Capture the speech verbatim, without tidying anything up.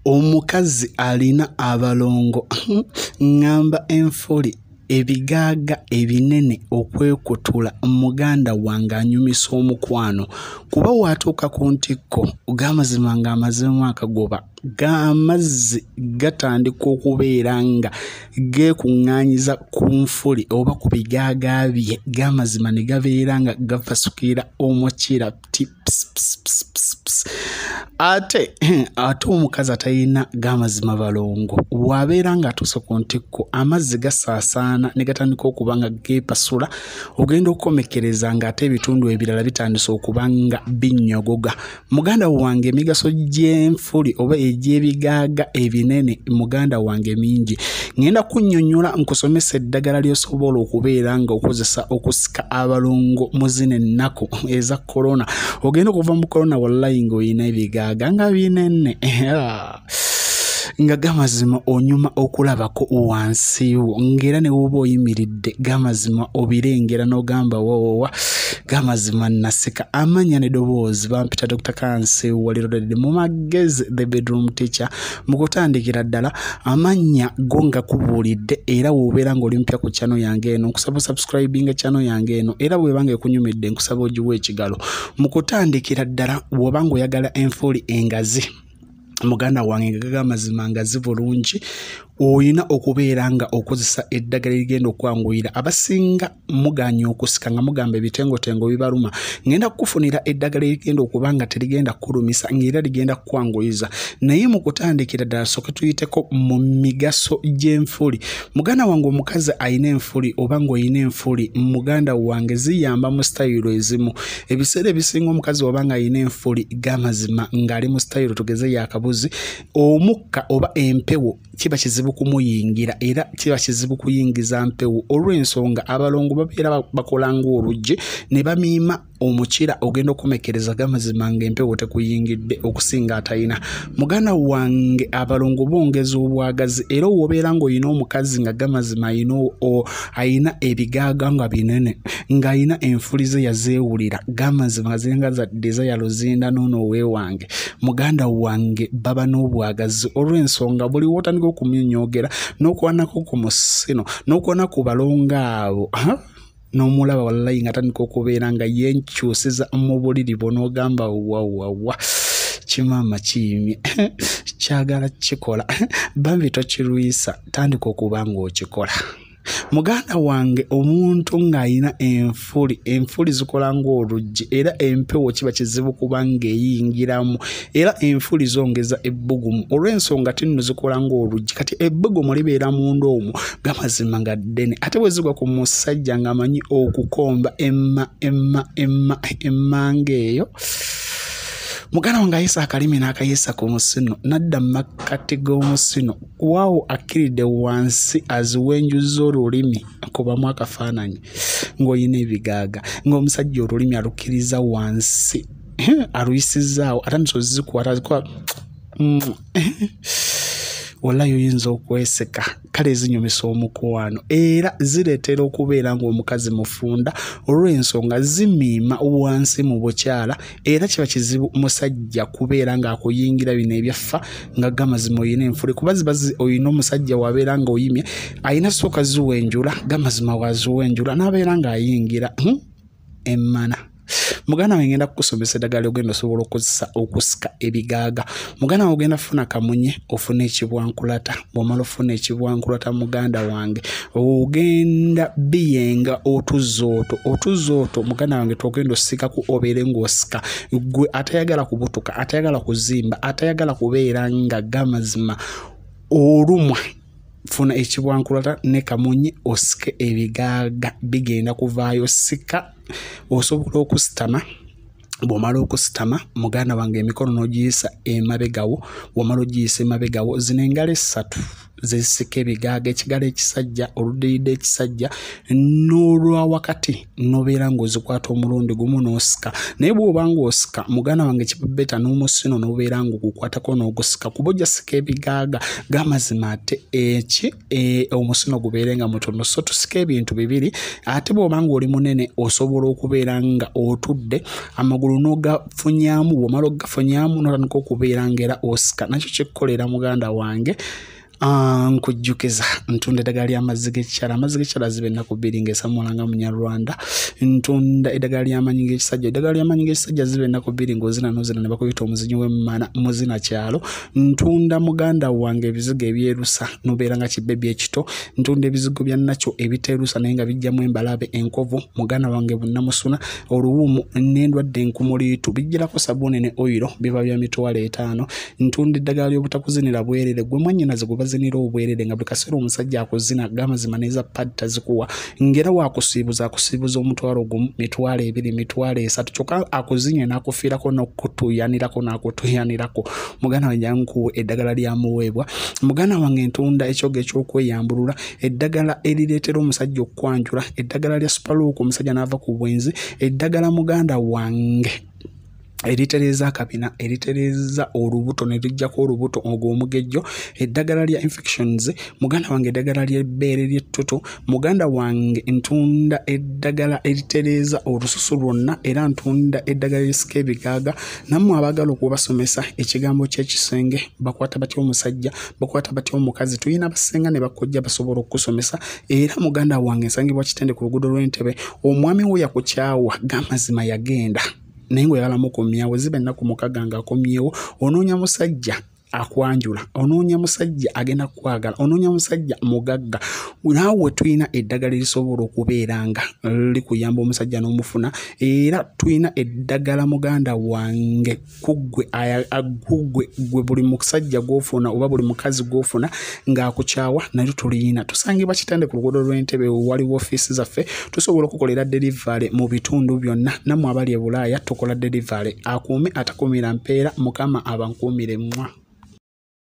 omukazi alina abalongo ngamba Enfuli ebigaaga ebinene okwekutula muganda wange anyumisa omukwano kuba watuuka ku ntikko gamazima nga amazemu akagoba gamazzi gatandika okubeera nga geekuŋŋaanyiza ku nfuli oba ku bigaaga bye gamazima ne gabeera nga gafasukira omukira ti ate ate omukazi atalina gamazima balongo wabeera nga atuuse ku ntikko amazzi gasaasaana ne gatandika okuba nga geepasula ogenda okukomekereza nga ate ebitundu ebirala bitandise okuba nga binnyogoga. Muganda wange emigaso gy'enfuli oba egy'ebigaaga ebinene muganda wange mingi. Ngenda kunnyonnyola nkusomesa eddagala ly'osobola okubeera nga okozesa okusika abalongo mu zino ennaku eza korona. Ogenda okuva mu korona wallahi ng'olina ebigaaga nga binene nga gamazima onyuma okulabako wansiwo ngera ne woba oyimiridde gamazima obirengera n'ogamba wawawa gamazima nasika. Amanya ne ddoboozi bampita Doctor Kansi walirodde mu magezi the bedroom teacher mu kutandikira ddala amanya go nga kubuulidde era wobeera ng'oli mpya ku channel yange eno nkusaba subscribing channel yange eno era bwe banga ekunyumidde nkusaba ogiwa ekigalo mu kutandikira ddala woba ng'oyagala Enfuli engazi muganda wange ngaga amazima ngazi bulungi oyina okubeera nga okozesa eddagala erigenda okwanguyira. Abasinga muganya okusika nga mugamba ebitengotengo bibaluma ngenda kukufunira eddagala erigenda okuba nga terigenda kulumisa ng'era ligenda kukwanguyiza. Naye mu kutandikira ddala soke tuyiteko mu migaso gy'enfuli. Muganda wange omukazi ayina enfuli oba ng'oyina enfuli muganda wange ziyamba mu style ezimu. Ebiseera ebisinga omukazi oba nga ayina enfuli gamazima ng'ali mu style tugeze yakabuzi omukka oba empewo kiba kizibu kumuyingira era kiba kizibu kuyingiza mpewo olw'ensonga abalongo babeera bakola ng'oluggi ne bamiima omukira ogenda okumekereza gamazima ng'empewo tekuyingidde okusinga atayina. Muganda wange abalongo bongeza obwagazi era wobeera ng'oyina omukazi nga gamazima ayina ebigaaga nga binene ng'ayina enfuli ze yazeewulira gamazima nga zirenga zadde zayaluzinda noono weewange muganda wange baba n'obwagazi olw'ensonga buli wotandika okumunyogera n'okwanako ku Omusino n'okwana ku balongo abo n'omulaba wallahi nga tandika okubeera nga yenkyusiza mu buliri bw'onoogamba wawawa kimama kiimye kyagala kikola bambi tokirwisa tandika okuba ng'okikola. Muganda wange omuntu ng'ayina enfuli enfuli zikola ng'oluggi era empewo kiba kizibu kuba ng'eyingiramu era enfuli zongeza ebbugumu olw'ensonga tinno zikola ng'oluggi kati ebbugumu libeera munda omwo gamazima nga ddene ate bwe zigwa ku musajja ng'amanyi okukomba emma emma emma emmanga eyo. Muganda wange ayisa akalimi n'akayisa ku Omusino nadda mu makkati g'Omusino waawo akkiridde wansi aziwenjuza olulimi kubamu akafaananyi ng'olina ebigaaga ng'omusajja olulimi alukkiriza wansi aluyisizaawo atandise ozikukwata azikuba wallahi oyinza okweseka kale zinyumisa omukwano era zireetera okubeera ng'omukazi mufunda olw'ensonga zimiima wansi mu bukyala era kiba kizibu musajja kubeera ng'akuyingira bino ebyaffa nga gamazima oyina enfuli kuba ziba oyina omusajja wabeera ng'oyimye ayina sooka ziwenjula gamazima waziwenjula n'abeera ng'ayingira emmana. Muganda wange ngenda kukusomesa eddagala ly'ogenda osobola okozesa okusika ebigaaga. Muganda wange ogenda funa kamunye ofuna ekibwankulata bw'omala ofuna ekibwankulata muganda wange ogenda biyenga otuzooto otuzooto muganda wange togenda osikaku obeere ng'osika gwe atayagala kubutuka atayagala kuzimba atayagala kubeera nga gamazima olumwa funa ekibwankulata ne kamunye osike ebigaaga bigenda kuvaayo sika osobola okusitama bw'omala okusitama muganda wange emikono n'ogiyisa emabegawo bw'omala ogiyisa emabegawo zino engalo essatu zesika ebigaaga ekigala ekisajja oludiyidde ekisajja n'olwa wakati nobeera ng'ozikwata omulundi gumu n'osika naye bw'oba ng'osika muganda wange kibabeta n'omusino n'obeera ng'ogukwatako n'ogusika kuba ojja sika ebigaaga g'amazima ate eki e, omusino gubeere nga mutono so tusika ebintu bibiri ate bw'oba ng'oli munene osobola okubeera nga otudde amagulu n'ogafunyaamu bw'omala ogafunyaamu n'otandika okubeera ng'era osika nakyo kikkolera muganda wange Uh, nkujjukiza ntunda eddagala ly'amazzi g'ekikyala amazzi g'ekikyala ziba ennaku bbiri ng'esamulanga munyarwanda ntunda eddagala ly'amaanyi g'ekisajja eddagala ly'amaanyi g'ekisajja ziba ennaku bbiri ng'ozina n'ozina ne bakuyita omuzinyi w'emmana muzina kyalo ntunda muganda wange ebizigo ebyerusa n'obeera nga kibbebi ekito ntunda ebizigo bya nakyo ebiteerusa naye nga bijjamu embalabe enkovu muganda wange bunnamusuna oluwumu n'endwadde enkumuliitu bijjirako sabuuni ne oyiro biba bya mitwalo etaano ntunda eddagala ly'obutakuzinira bwerere gwe mwannyinaze gwe bazinira obwerere nga buli kaseera omusajja akuzina g'amazima n'eza padi tazikuwa ngera waakusiibuza akusiibuza omutwalo gumu mitwalo ebiri mitwalo esatu kyokka akuzinye n'akufiirako n'okutuyanirako n'akutuyanirako muganda wange nkuwe eddagala lyamuweebwa muganda wange ntunda ekyoga ekyokweyambulula eddagala erireetera omusajja okukwanjula eddagala lya superlook omusajja n'ava ku bwenzi eddagala muganda wange eritereza akabina eritereza olubuto ne lijjako olubuto ogw'omugejjo eddagala lya infections muganda wange eddagala ly'ebbeere ly'ettutu muganda wange ntunda eddagala eritereza olususu lwonna era ntunda eddagala erisika ebigaaga nammwe abaagala okubasomesa ekigambo ky'ekisenge bakwata batya omusajja bakwata batya omukazi tuyina basenga ne bakojja basobola okusomesa era muganda wange nsangibwa kitende ku luguudo lw'Entebbe omwami we yakukyawa g'amazima yagenda naye ng'oyagalamu okumyawo ziba ennaku mukaga ng'akomyewo onoonya musajja akwanjula onoonya musajja agenda kukwagala onoonya musajja mugagga naawe tulina eddagala erisobola okubeera nga likuyamba omusajja n'omufuna era tulina eddagala muganda wange kuggwe kuggwe gwe buli musajja gw'ofuna oba buli mukazi gw'ofuna ng'akukyawa nayo tulina tusangibwa kitande ku luguudo lw'Entebbe waliwo ofiisi zaffe tusobola okukolera delivery mu bitundu byonna nammwe abali e Bulaaya tukola delivery akuume atakuumira mpeera mukama abankuumire mmwa.